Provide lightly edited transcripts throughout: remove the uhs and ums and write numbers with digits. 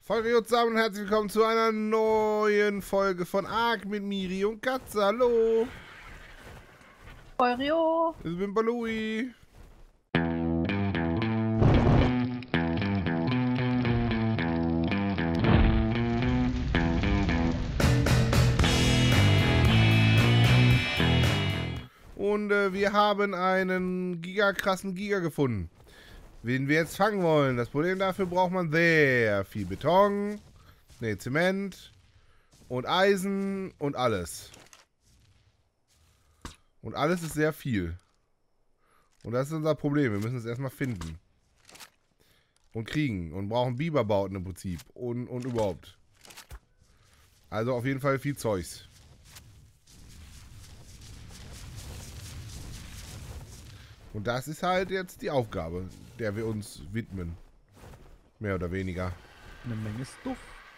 Folge zusammen und herzlich willkommen zu einer neuen Folge von Ark mit Miri und Katze. Hallo! Eurio. Ich bin Balui. Und wir haben einen gigakrassen Giga gefunden, den wir jetzt fangen wollen. Das Problem dafür braucht man sehr viel Beton, Zement und Eisen und alles. Und alles ist sehr viel. Und das ist unser Problem. Wir müssen es erstmal finden. Und kriegen. Und brauchen Biberbauten im Prinzip. Und überhaupt. Also auf jeden Fall viel Zeugs. Und das ist halt jetzt die Aufgabe, der wir uns widmen. Mehr oder weniger. Eine Menge Stuff.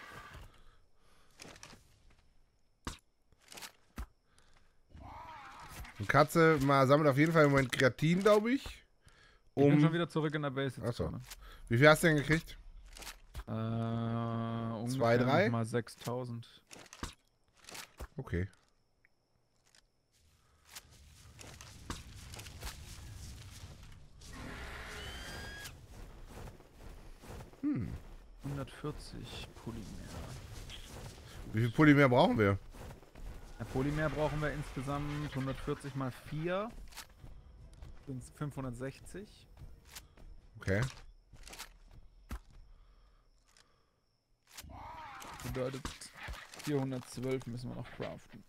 Und Katze sammelt auf jeden Fall im Moment Kreatin, glaube ich. Ich bin schon wieder zurück in der Base jetzt. Achso. Wie viel hast du denn gekriegt? Ungefähr 3? mal 6000. Okay. Hm. 140 Polymer. Wie viel Polymer brauchen wir? Ja, Polymer brauchen wir insgesamt 140 mal 4. Sind 560. Okay. Bedeutet 412 müssen wir noch craften.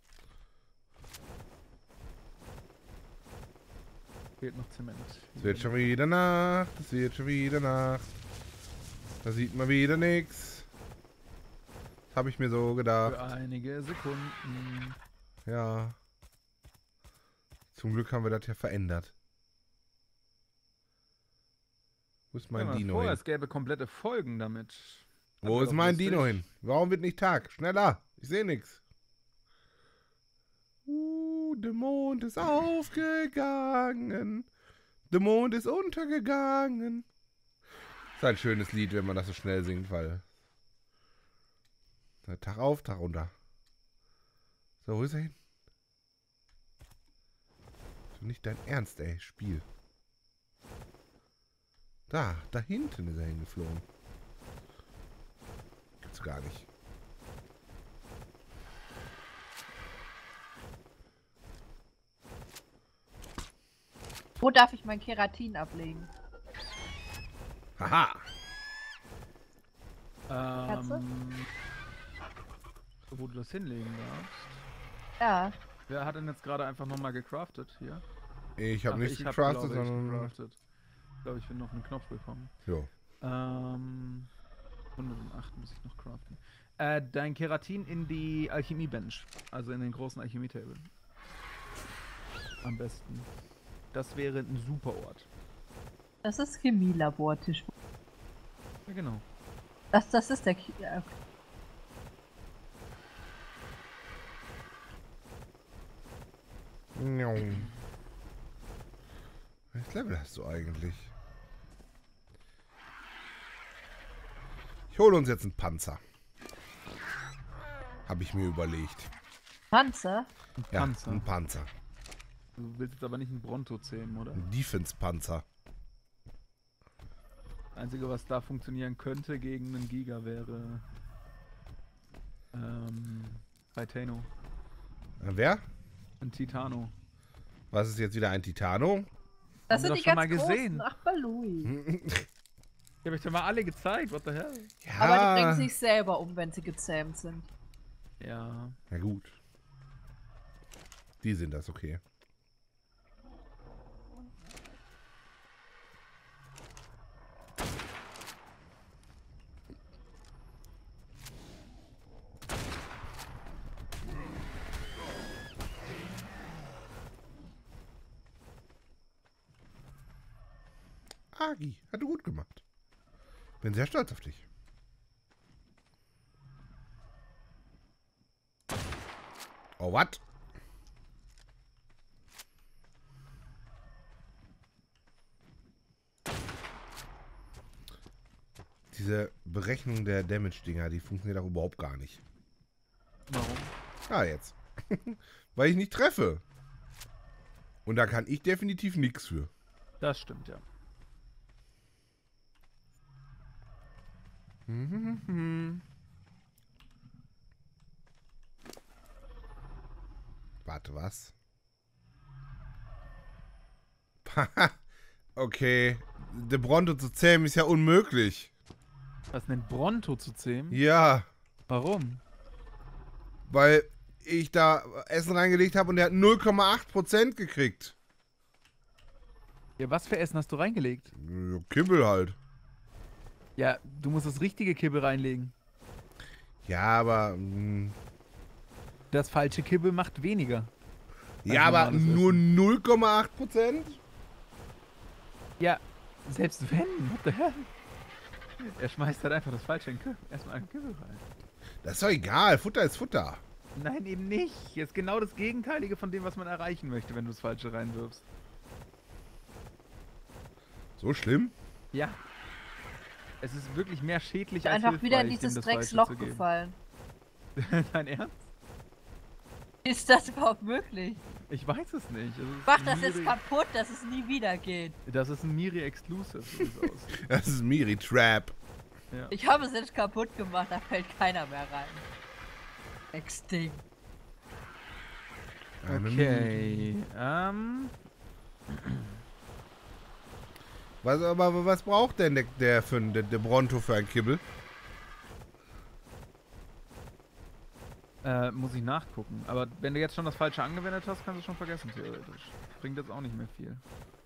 Fehlt noch Zement. Es wird schon wieder Nacht. Es wird schon wieder Nacht. Da sieht man wieder nichts. Das habe ich mir so Für gedacht. einige Sekunden. Ja. Zum Glück haben wir das ja verändert. Wo ist mein Stell dir mal Dino vor, hin? es gäbe komplette Folgen damit. Das Wo wär ist doch mein lustig. Dino hin? Warum wird nicht Tag? Schneller! Ich sehe nichts. Der Mond ist aufgegangen. Der Mond ist untergegangen. Ist ein schönes Lied, wenn man das so schnell singt, weil. Tag auf, Tag runter. So, wo ist er hin? Ist doch nicht dein Ernst, ey, Spiel. Da hinten ist er hingeflogen. Gibt's gar nicht. Wo darf ich mein Keratin ablegen? Haha! Katze? Wo du das hinlegen darfst. Ja. Wer hat denn jetzt gerade einfach nochmal gecraftet hier? Ich habe Ach, nicht ich hab, gecraftet, glaube ich, sondern. gecraftet. Ich glaube, ich bin noch einen Knopf bekommen. Jo. 108 muss ich noch craften. Dein Keratin in die Alchemie-Bench. Also in den großen Alchemie-Table. Am besten. Das wäre ein super Ort. Das ist Chemielabortisch. Ja, genau. Das ist der Welches Level hast du eigentlich? Ich hole uns jetzt einen Panzer. Habe ich mir überlegt. Panzer. Ein Ja, Panzer. ein Panzer. Du willst jetzt aber nicht einen Bronto zähmen, oder? Ein Defense-Panzer. Das Einzige, was da funktionieren könnte gegen einen Giga wäre Titano. Wer? Ein Titano. Was ist jetzt wieder ein Titano? Das Haben wir sind doch die schon ganz mal großen. gesehen. Ach, Balui. Ich habe euch doch mal alle gezeigt, what the hell? Ja. Aber die bringen sich selber um, wenn sie gezähmt sind. Ja. Ja gut. Die sind das, okay. Agi, hat du gut gemacht. Bin sehr stolz auf dich. Oh, what? diese Berechnung der Damage-Dinger, die funktioniert auch überhaupt gar nicht. Warum? Ah, jetzt. Weil ich nicht treffe. Und da kann ich definitiv nichts für. Das stimmt, ja. Warte, was? Okay. De Bronto zu zähmen ist ja unmöglich. Was nennt Bronto zu zähmen? Ja, Warum? weil ich da Essen reingelegt habe und der hat 0,8% gekriegt. Ja, was für Essen hast du reingelegt? Kibbel halt. Ja, du musst das richtige Kibbel reinlegen. Ja, aber... Das falsche Kibbel macht weniger. ja, aber normales nur Essen. 0,8%? Ja, selbst wenn. What the hell? Er schmeißt halt einfach das falsche in Kibbel. Erstmal einen Kibbel rein. Das ist doch egal. Futter ist Futter. Nein, eben nicht. Das ist genau das Gegenteilige von dem, was man erreichen möchte, wenn du das Falsche reinwirfst. So schlimm? Ja. Es ist wirklich mehr schädlich als Einfach wieder in hilfreich, dieses dem das Falsche Drecksloch zu geben. gefallen. Dein Ernst? Ist das überhaupt möglich? Ich weiß es nicht. Es ist Mach das Miri- jetzt kaputt, dass es nie wieder geht. Das ist ein Miri Exclusive, so wie es aussieht. Das ist Miri Trap. Ja. Ich habe es jetzt kaputt gemacht, da fällt keiner mehr rein. Extinct. Okay. Was braucht denn der Bronto für ein Kibbel? Muss ich nachgucken. Aber wenn du jetzt schon das Falsche angewendet hast, kannst du schon vergessen, theoretisch. Bringt jetzt auch nicht mehr viel.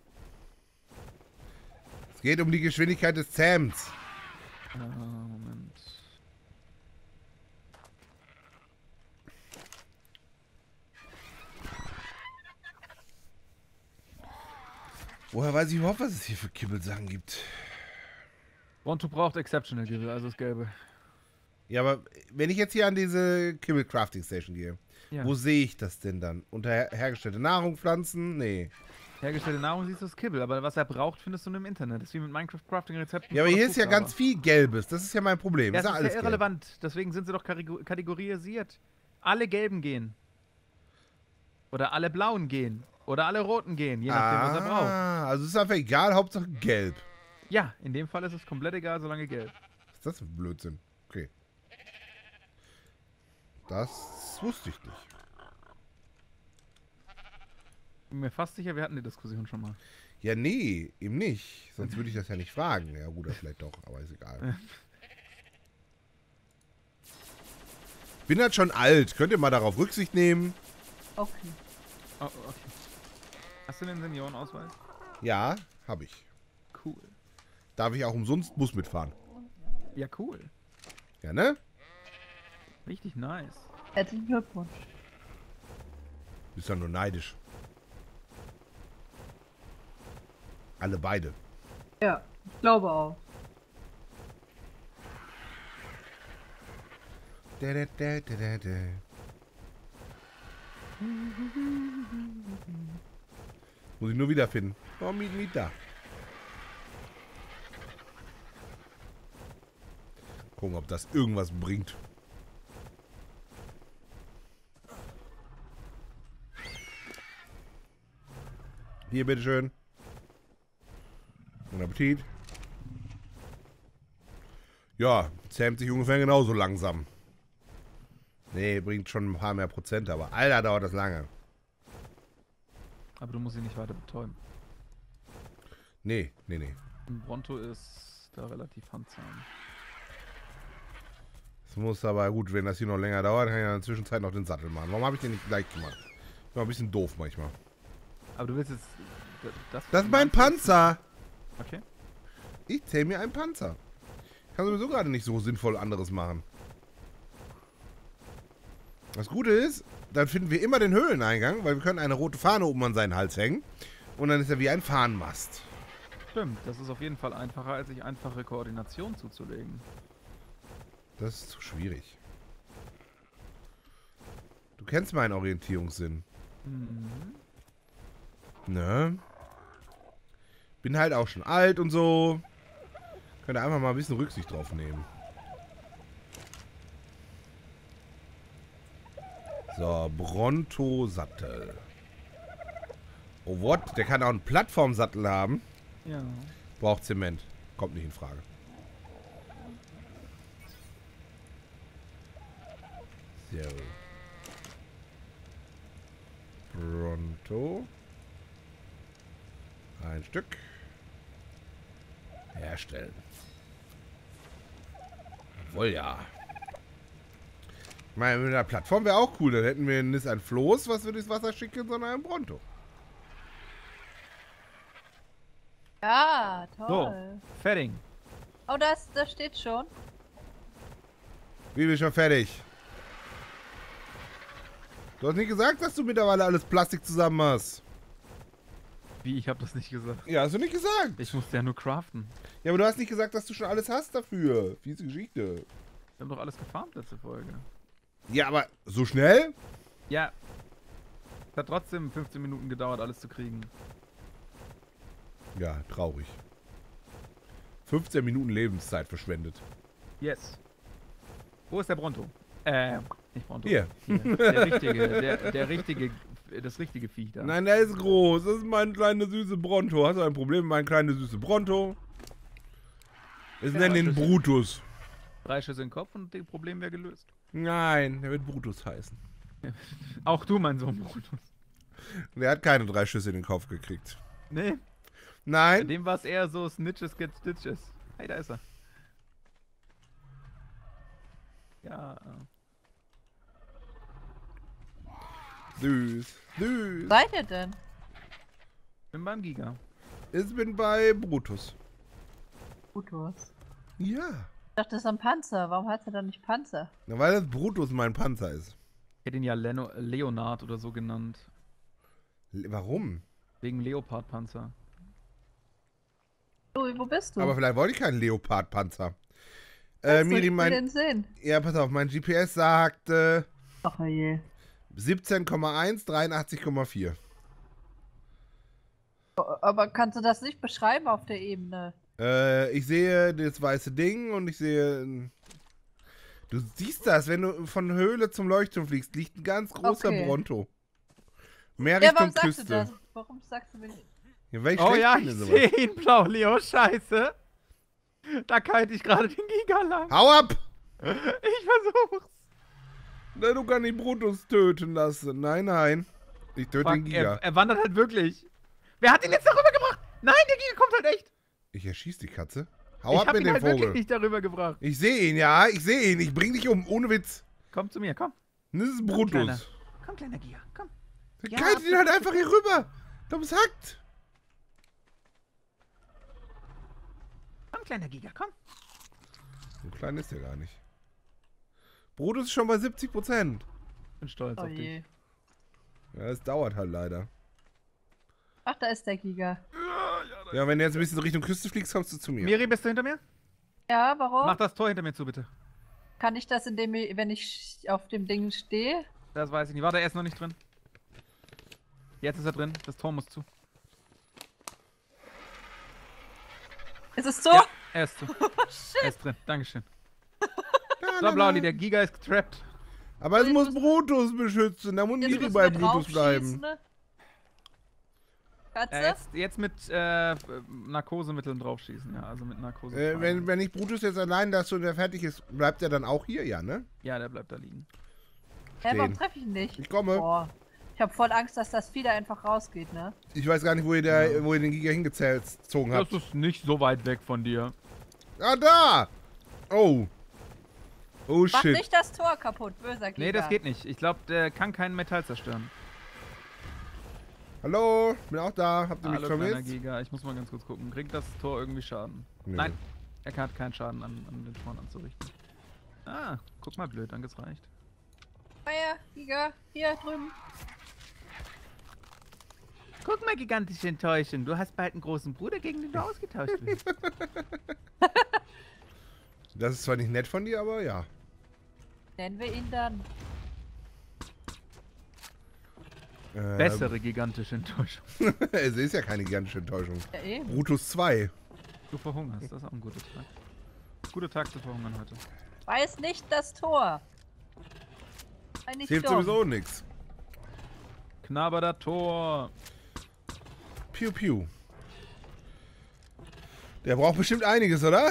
Es geht um die Geschwindigkeit des Zähmens. Moment. Woher weiß ich überhaupt, was es hier für Kibbelsachen gibt? Bronto braucht Exceptional Kibbel, also das Gelbe. Ja, aber wenn ich jetzt hier an diese Kibbel-Crafting-Station gehe, Ja. wo sehe ich das denn dann? Unter hergestellte Nahrung, Pflanzen? Nee. Hergestellte Nahrung siehst du das Kibbel, aber was er braucht, findest du nur im Internet. Das ist wie mit Minecraft Crafting Rezepten. Ja, aber von der hier ist ja Foodlava. ganz viel Gelbes. Das ist ja mein Problem. Ja, ist ja das ist alles ja gelb. irrelevant. Deswegen sind sie doch kategorisiert. Alle Gelben gehen. Oder alle Blauen gehen. Oder alle Roten gehen, je nachdem, was er braucht. Also es ist einfach egal, Hauptsache gelb. Ja, in dem Fall ist es komplett egal, solange gelb. Was ist das für ein Blödsinn? Okay. Das wusste ich nicht. Bin mir fast sicher, wir hatten die Diskussion schon mal. Ja, nee, eben nicht. Sonst würde ich das ja nicht fragen. Ja gut, vielleicht doch, aber ist egal. Bin halt schon alt. Könnt ihr mal darauf Rücksicht nehmen? Okay. Oh, okay. Hast du den Seniorenausweis? Ja, habe ich. Cool. Darf ich auch umsonst Bus mitfahren? Ja, cool. Ja, ne? Richtig nice. Herzlichen Glückwunsch. Bist ja nur neidisch. Alle beide. Ja, ich glaube auch. Da, da, da, da, da, da. Muss ich nur wiederfinden. Oh, Miet da. Gucken, ob das irgendwas bringt. Hier, bitteschön. Guten Appetit. Ja, zähmt sich ungefähr genauso langsam. Nee, bringt schon ein paar mehr Prozent, aber Alter, dauert das lange. Aber du musst ihn nicht weiter betäuben. Nee, nee, nee. Und Bronto ist da relativ handsam. Es muss aber gut, wenn das hier noch länger dauert, kann ich in der Zwischenzeit noch den Sattel machen. Warum habe ich den nicht gleich gemacht? Ich bin ein bisschen doof manchmal. Aber du willst jetzt... Das ist mein Panzer! Okay. Ich zähle mir einen Panzer. Ich kann sowieso gerade nicht so sinnvoll anderes machen. Das Gute ist, dann finden wir immer den Höhleneingang, weil wir können eine rote Fahne oben an seinen Hals hängen. Und dann ist er wie ein Fahnenmast. Stimmt, das ist auf jeden Fall einfacher, als sich einfache Koordination zuzulegen. Das ist zu schwierig. Du kennst meinen Orientierungssinn. Mhm. Ne? Bin halt auch schon alt und so. Könnt ihr einfach mal ein bisschen Rücksicht drauf nehmen. So, Bronto-Sattel. Oh, what? Der kann auch einen Plattformsattel haben. Ja. Braucht Zement. Kommt nicht in Frage. So. Bronto. Ein Stück. Herstellen. Jawohl, ja. Ich meine, mit einer Plattform wäre auch cool. Dann hätten wir nicht ein Floß, was wir durchs Wasser schicken, sondern ein Bronto. Ja, So, toll. fertig. Oh, das steht schon. Wie bin ich schon fertig? Du hast nicht gesagt, dass du mittlerweile alles Plastik zusammen hast. Wie, ich habe das nicht gesagt. Ja, hast du nicht gesagt. Ich musste ja nur craften. Ja, aber du hast nicht gesagt, dass du schon alles hast dafür. Fiese Geschichte. Wir haben doch alles gefarmt letzte Folge. Ja, aber so schnell? Ja. Es hat trotzdem 15 Minuten gedauert, alles zu kriegen. Ja, traurig. 15 Minuten Lebenszeit verschwendet. Yes. Wo ist der Bronto? Nicht Bronto. Hier. Der richtige, das richtige Viech da. Nein, der ist groß. Das ist mein kleiner süße Bronto. Hast du ein Problem mit meinem kleinen süße Bronto? Wir nennen ihn Brutus. 3 Schüsse in den Kopf und das Problem wäre gelöst. Nein, der wird Brutus heißen. Auch du, mein Sohn Brutus. Der hat keine 3 Schüsse in den Kopf gekriegt. Nee, bei Nein. dem war es eher so Snitches get Stitches. Hey, da ist er. Ja. Süß. Süß. Seid ihr denn? Bin beim Giga. Ich bin bei Brutus. Brutus. Ja. Ich dachte, das ist ein Panzer. Warum heißt er dann nicht Panzer? Na, weil das Brutus mein Panzer ist. Ich hätte ihn ja Leonard oder so genannt. Warum? Wegen Leopardpanzer. Ui, wo bist du? Aber vielleicht wollte ich keinen Leopardpanzer. Was Miri, soll ich denn sehen? Ja, pass auf, mein GPS sagt Ach je. 17,1, 83,4. Aber kannst du das nicht beschreiben auf der Ebene? Ich sehe das weiße Ding und ich sehe... Du siehst das, wenn du von Höhle zum Leuchtturm fliegst, liegt ein ganz großer Okay. Bronto. Mehr Ja, Richtung warum sagst Küste. du das? Warum sagst du mir nicht? Ja, weil ich Oh schlecht ja, bin ich in sowas. sehe ihn, blau, Leo, scheiße. Da kite ich gerade den Giga lang. Hau ab! Ich versuch's. Na, du kannst die Brutus töten lassen. Nein, nein. Ich töte den Fuck, Giga. er wandert halt wirklich. Wer hat ihn jetzt darüber gebracht? Nein, der Giga kommt halt echt. Ich erschieß die Katze. Hau Ich ab hab mit ihn dem halt wirklich Vogel. nicht darüber gebracht. Ich sehe ihn, ja. Ich sehe ihn. Ich bring dich um. Ohne Witz. Komm zu mir, komm. Das ist Komm, Kleiner. Brutus. Komm, kleiner Giga, komm. Der Ja, kitet ihn halt einfach hier rüber. Dummes Hackt. Komm, kleiner Giga, komm. So klein ist der gar nicht. Brutus ist schon bei 70%. Bin stolz Oh auf je. dich. Ja, es dauert halt leider. Ach, da ist der Giga. Ja, wenn du jetzt ein bisschen Richtung Küste fliegst, kommst du zu mir. Miri, bist du hinter mir? Ja, warum? Mach das Tor hinter mir zu, bitte. Kann ich das, wenn ich auf dem Ding stehe? Das weiß ich nicht. Warte, er ist noch nicht drin. Jetzt ist er drin. Das Tor muss zu. Ist es so? Ja, er ist zu. Er ist drin. Dankeschön. So, Blauli, der Giga ist getrappt. Aber es muss Brutus beschützen. Da muss Jetzt Miri müssen bei wir Brutus bleiben. draufschießen, ne? Katze? Jetzt mit Narkosemitteln draufschießen, ja. Also mit Narkose. Wenn ich Brutus jetzt allein da und der fertig ist, bleibt er dann auch hier, ja, ne? Ja, der bleibt da liegen. Hä, warum stehen. treffe ich ihn nicht? Ich komme. Boah. Ich habe voll Angst, dass das Vieh da einfach rausgeht, ne? Ich weiß gar nicht, wo ihr den Giga hingezogen habt. Das ist nicht so weit weg von dir. Ah, da! Oh. Oh, Mach shit. nicht das Tor kaputt, böser Giga. Nee, das geht nicht. Ich glaube, der kann kein Metall zerstören. Hallo, bin auch da. Habt ihr mich Hallo, kleiner vermisst? Giga. Ich muss mal ganz kurz gucken. Kriegt das Tor irgendwie Schaden? Nö. Nein. Er hat keinen Schaden an den Toren anzurichten. Ah, guck mal blöd, dann gereicht. Feuer, Giga, hier drüben. Guck mal, gigantische Enttäuschung. Du hast bald einen großen Bruder, gegen den du ausgetauscht wirst. Das ist zwar nicht nett von dir, aber ja. Nennen wir ihn dann. Bessere gigantische Enttäuschung. Es ist ja keine gigantische Enttäuschung. Ja, eben. Brutus 2. Du verhungerst, das ist auch ein guter Tag. Guter Tag zu verhungern heute. Weiß nicht das Tor. Sei nicht Hilft dumm. sowieso nix. Knabber das Tor. Piu, piu. Der braucht bestimmt einiges, oder?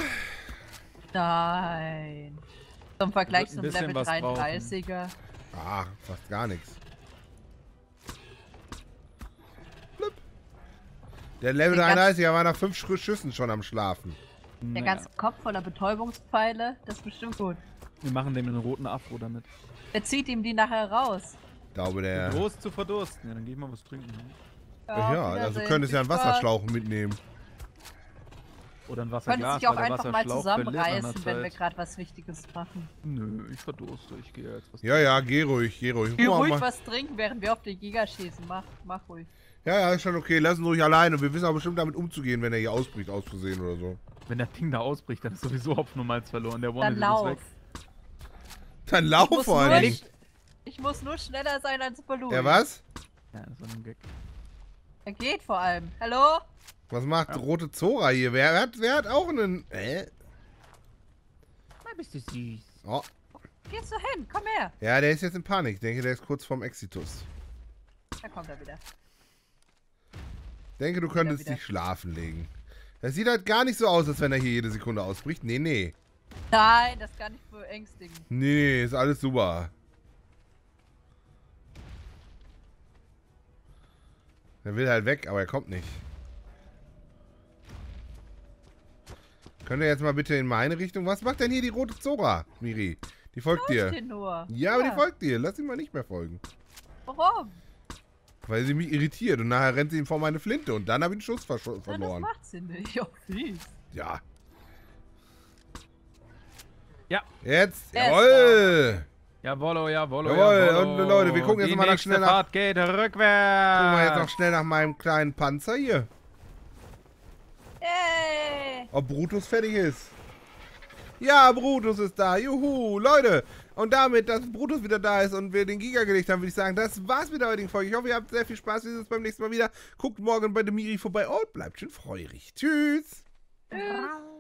Nein. Zum Vergleich Wird ein zum bisschen Level was 33er. Ah, fast gar nichts. Blub. Der Level Den 33er war nach 5 Schüssen schon am Schlafen. Der Naja, ganze Kopf voller Betäubungspfeile, das ist bestimmt gut. wir machen dem einen roten Afro damit. Der zieht ihm die nachher raus. Ich glaube, der... Groß zu verdursten. Ja, dann geh ich mal was trinken. Ne? Ja, also du könntest ja einen Wasserschlauch mitnehmen. Oder ein Könnte Wasserglas, sich auch weil der einfach mal Wasserschlauch verliert an der zusammenreißen, wenn wir Zeit. gerade was Wichtiges machen. Nö, ich verdurste. Ich gehe jetzt was Ja, ja, geh ruhig, geh ruhig. Geh Guck ruhig mal. was trinken, während wir auf die Giga schießen. Mach ruhig. Ja, ja, ist schon okay. Lass ihn ruhig alleine. Wir wissen auch bestimmt damit umzugehen, wenn er hier ausbricht, aus Versehen oder so. Wenn das Ding da ausbricht, dann ist sowieso Hopfen und Malz verloren. Der Dann One-Hit ist lauf. weg. Dann lauf vor allen Dingen. Ich muss nur schneller sein als Balloon. Ja, was? Ja, das war ein Gag. Er geht vor allem. Hallo? Was macht rote Zora hier? Wer hat auch einen... Na, bist du süß. Oh. Gehst du hin? Komm her. Ja, der ist jetzt in Panik. Ich denke, der ist kurz vorm Exitus. Da kommt er wieder. Ich denke, du könntest wieder. dich schlafen legen. Das sieht halt gar nicht so aus, als wenn er hier jede Sekunde ausbricht. Nee, nee. Nein, das kann nicht beängstigen. Nee, ist alles super. Er will halt weg, aber er kommt nicht. Könnt ihr jetzt mal bitte in meine Richtung? Was macht denn hier die rote Zora, Miri? Die folgt dir. Den nur. Ja, aber die folgt dir. Lass sie mal nicht mehr folgen. Warum? Weil sie mich irritiert und nachher rennt sie ihm vor meine Flinte und dann habe ich den Schuss Na, das verloren. macht sie nicht. Oh, fies. Ja. Ja. Jetzt. Er ist Jawoll. Jawollo, jawollo, Jawohl, jawollo. und Leute, wir gucken jetzt Die mal nach nächste schneller- Fahrt geht rückwärts. Gucken wir jetzt noch schnell nach meinem kleinen Panzer hier. Yay! Ob Brutus fertig ist. Ja, Brutus ist da. Juhu, Leute. Und damit, dass Brutus wieder da ist und wir den Giga gelegt haben, würde ich sagen, das war's mit der heutigen Folge. Ich hoffe, ihr habt sehr viel Spaß. Wir sehen uns beim nächsten Mal wieder. Guckt morgen bei der Miri vorbei und bleibt schön freudig. Tschüss. Tschüss.